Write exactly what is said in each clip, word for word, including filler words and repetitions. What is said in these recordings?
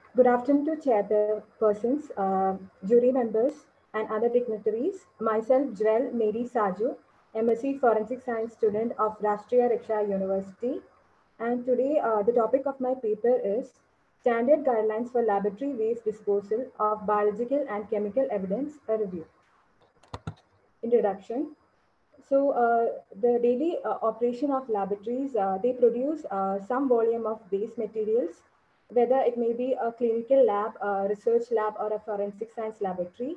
Good afternoon to chairpersons, uh, jury members, and other dignitaries. Myself, Jewel Mary Saju, M S c Forensic Science student of Rashtriya Riksha University. And today, uh, the topic of my paper is Standard Guidelines for Laboratory Waste Disposal of Biological and Chemical Evidence, a review. Introduction. So uh, the daily uh, operation of laboratories, uh, they produce uh, some volume of waste materials, whether it may be a clinical lab, a research lab, or a forensic science laboratory.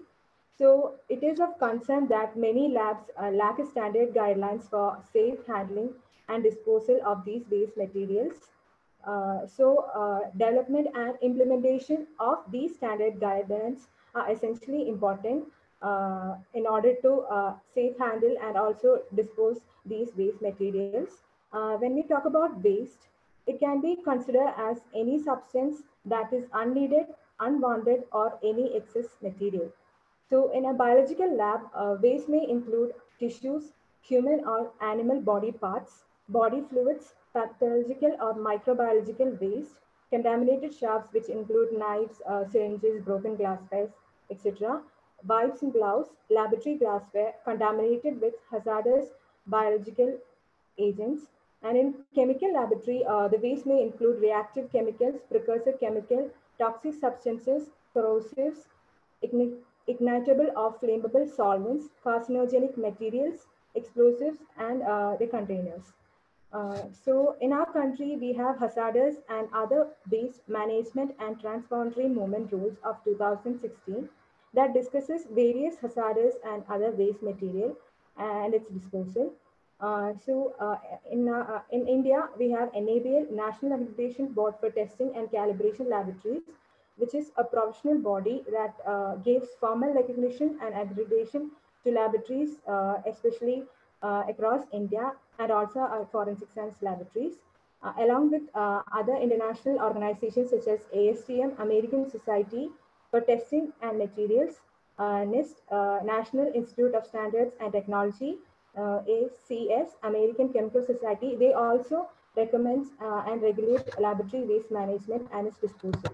So it is of concern that many labs uh, lack a standard guidelines for safe handling and disposal of these waste materials. Uh, so uh, development and implementation of these standard guidelines are essentially important uh, in order to uh, safe handle and also dispose these waste materials. Uh, when we talk about waste, it can be considered as any substance that is unneeded, unwanted, or any excess material. So in a biological lab, uh, waste may include tissues, human or animal body parts, body fluids, pathological or microbiological waste, contaminated sharps, which include knives, uh, syringes, broken glassware, et cetera, wipes and gloves, laboratory glassware contaminated with hazardous biological agents. And in chemical laboratory, uh, the waste may include reactive chemicals, precursor chemical, toxic substances, corrosives, igni- ignitable or flammable solvents, carcinogenic materials, explosives, and uh, the containers. Uh, so in our country, we have hazardous and other waste management and transboundary movement rules of two thousand sixteen that discusses various hazardous and other waste material and its disposal. Uh, so uh, in, uh, in India, we have N A B L, National Accreditation Board for Testing and Calibration Laboratories, which is a professional body that uh, gives formal recognition and accreditation to laboratories, uh, especially uh, across India, and also uh, forensic science laboratories, uh, along with uh, other international organizations such as A S T M, American Society for Testing and Materials, uh, NIST, uh, National Institute of Standards and Technology, uh, A C S, American Chemical Society. They also recommend uh, and regulate laboratory waste management and its disposal.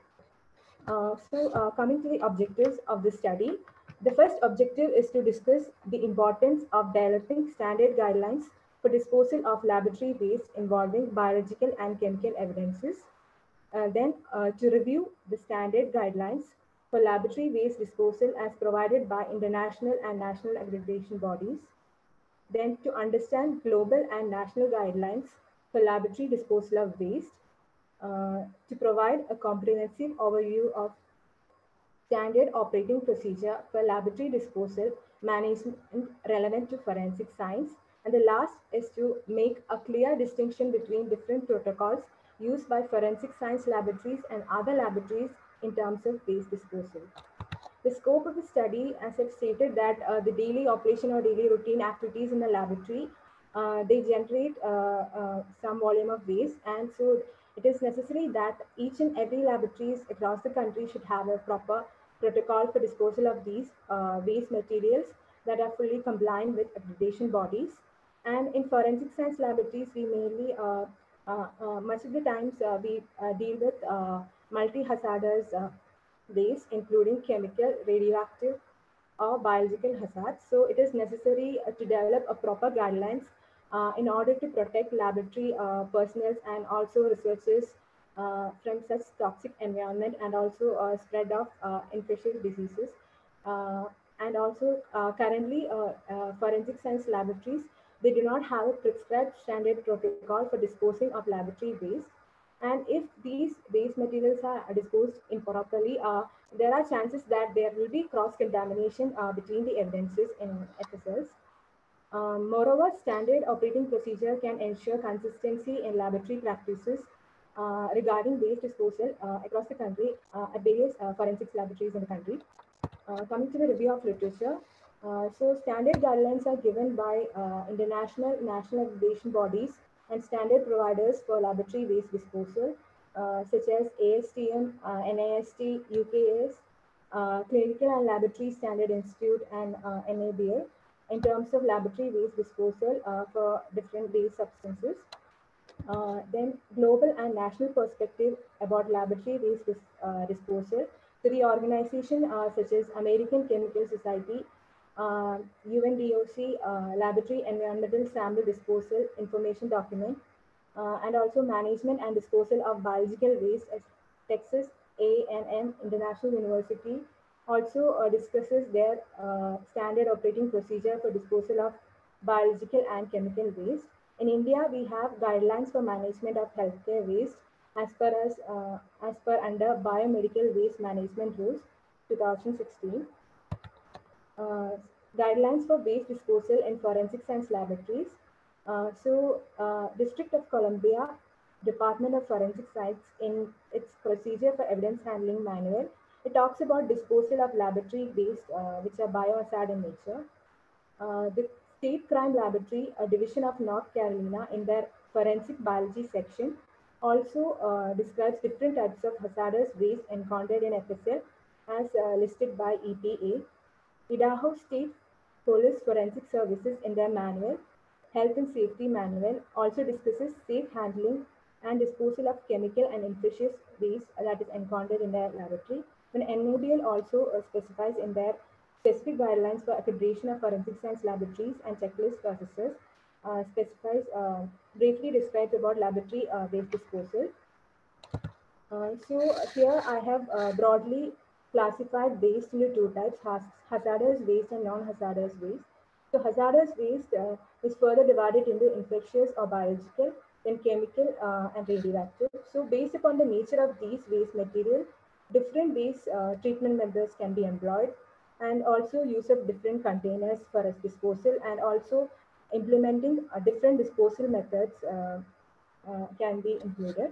Uh, so uh, coming to the objectives of the study, the first objective is to discuss the importance of developing standard guidelines for disposal of laboratory waste involving biological and chemical evidences. Uh, then uh, to review the standard guidelines for laboratory waste disposal as provided by international and national accreditation bodies. Then to understand global and national guidelines for laboratory disposal of waste. Uh, to provide a comprehensive overview of standard operating procedure for laboratory disposal management relevant to forensic science. And the last is to make a clear distinction between different protocols used by forensic science laboratories and other laboratories in terms of waste disposal. The scope of the study, as I've stated, that uh, the daily operation or daily routine activities in the laboratory, uh, they generate uh, uh, some volume of waste. And so it is necessary that each and every laboratories across the country should have a proper protocol for disposal of these uh, waste materials that are fully compliant with accreditation bodies. And in forensic science laboratories, we mainly, uh, uh, uh, much of the times, uh, we uh, deal with uh, multi-hazardous uh, waste, including chemical, radioactive, or biological hazards. So it is necessary uh, to develop a proper guidelines uh, in order to protect laboratory uh, personnel and also researchers uh, from such toxic environment and also uh, spread of uh, infectious diseases. Uh, and also uh, currently uh, uh, forensic science laboratories, they do not have a prescribed standard protocol for disposing of laboratory waste. And if these waste materials are disposed improperly, uh, there are chances that there will be cross contamination uh, between the evidences in F S Ls. Um, moreover, standard operating procedure can ensure consistency in laboratory practices uh, regarding waste disposal uh, across the country uh, at various uh, forensics laboratories in the country. Uh, coming to the review of literature, uh, so standard guidelines are given by uh, international national accreditation bodies and standard providers for laboratory waste disposal, uh, such as A S T M, uh, NIST, U K S, uh, Clinical and Laboratory Standard Institute, and uh, N A B L in terms of laboratory waste disposal uh, for different waste substances. Uh, then global and national perspective about laboratory waste dis, uh, disposal. So the organization uh, such as American Chemical Society, uh, U N D O C, uh, Laboratory Environmental Sample Disposal Information Document, uh, and also Management and Disposal of Biological Waste at Texas A and M International University also uh, discusses their uh, standard operating procedure for disposal of biological and chemical waste. In India, we have guidelines for management of healthcare waste as per as uh, as per under Biomedical Waste Management Rules twenty sixteen. Uh, Guidelines for waste disposal in forensic science laboratories. Uh, so, uh, District of Columbia, Department of Forensic Science, in its procedure for evidence handling manual, it talks about disposal of laboratory waste, uh, which are biohazard in nature. Uh, the State Crime Laboratory, a division of North Carolina, in their forensic biology section, also uh, describes different types of hazardous waste encountered in F S L as uh, listed by E P A. Idaho State Police Forensic Services, in their manual, Health and Safety Manual, also discusses safe handling and disposal of chemical and infectious waste that is encountered in their laboratory. When N A B L also uh, specifies in their specific guidelines for accreditation of forensic science laboratories and checklist processes, uh, specifies uh, briefly describes about laboratory uh, waste disposal. Uh, so here I have uh, broadly classified waste into two types, hazardous waste and non-hazardous waste. So hazardous waste uh, is further divided into infectious or biological, then chemical uh, and radioactive. So based upon the nature of these waste material, different waste uh, treatment methods can be employed, and also use of different containers for its disposal, and also implementing uh, different disposal methods uh, uh, can be included.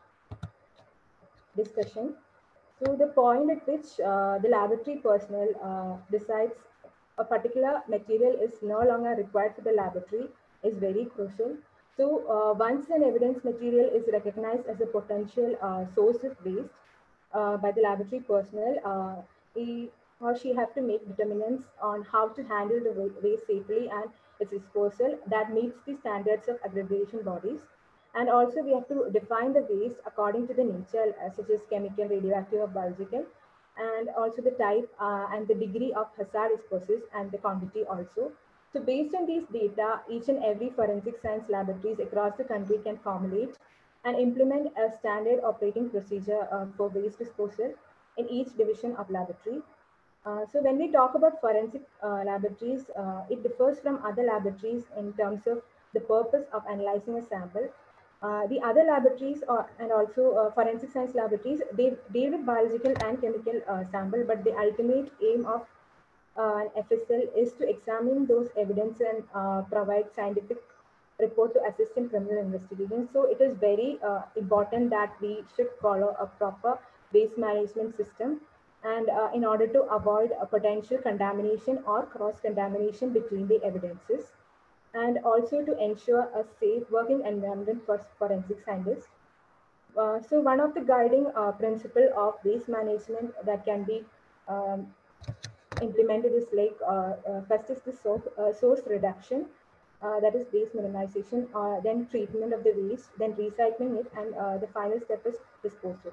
Discussion. So the point at which uh, the laboratory personnel uh, decides a particular material is no longer required for the laboratory is very crucial. So uh, once an evidence material is recognized as a potential uh, source of waste uh, by the laboratory personnel, uh, he or she have to make determinants on how to handle the waste safely and its disposal that meets the standards of accreditation bodies. And also we have to define the waste according to the nature, uh, such as chemical, radioactive, or biological, and also the type uh, and the degree of hazard is possessed and the quantity also. So based on these data, each and every forensic science laboratories across the country can formulate and implement a standard operating procedure uh, for waste disposal in each division of laboratory. Uh, so when we talk about forensic uh, laboratories, uh, it differs from other laboratories in terms of the purpose of analyzing a sample. Uh, the other laboratories are, and also uh, forensic science laboratories, they deal with biological and chemical uh, sample, but the ultimate aim of uh, F S L is to examine those evidence and uh, provide scientific report to assist in criminal investigation. So it is very uh, important that we should follow a proper waste management system, and uh, in order to avoid a potential contamination or cross-contamination between the evidences, and also to ensure a safe working environment for forensic scientists. Uh, so one of the guiding uh, principle of waste management that can be um, implemented is like uh, uh, first is the source, uh, source reduction, uh, that is waste minimization, uh, then treatment of the waste, then recycling it, and uh, the final step is disposal.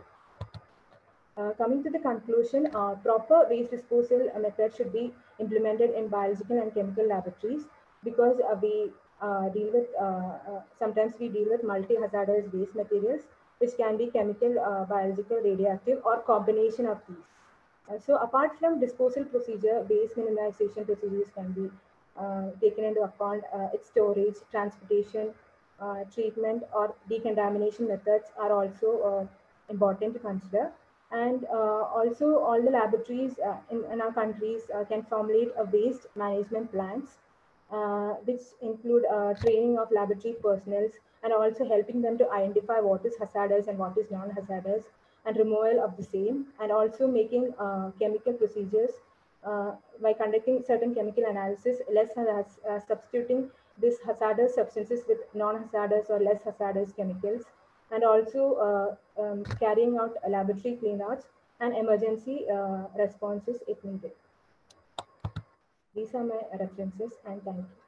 Uh, coming to the conclusion, uh, proper waste disposal method should be implemented in biological and chemical laboratories, because uh, we uh, deal with, uh, uh, sometimes we deal with multi-hazardous waste materials, which can be chemical, uh, biological, radioactive, or combination of these. Uh, so apart from disposal procedure, waste minimization procedures can be uh, taken into account. Uh, its storage, transportation, uh, treatment, or decontamination methods are also uh, important to consider. And uh, also all the laboratories uh, in, in our countries uh, can formulate a waste management plans, uh, which include uh, training of laboratory personnel, and also helping them to identify what is hazardous and what is non-hazardous, and removal of the same, and also making uh, chemical procedures uh, by conducting certain chemical analysis, less as uh, substituting these hazardous substances with non-hazardous or less hazardous chemicals, and also uh, um, carrying out laboratory cleanouts and emergency uh, responses if needed. These are my references, and thank you.